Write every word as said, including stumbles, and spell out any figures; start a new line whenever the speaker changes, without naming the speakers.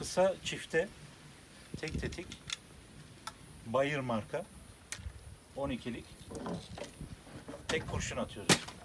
kısa çifte tek tetik Bayer marka on ikilik tek kurşun atıyoruz.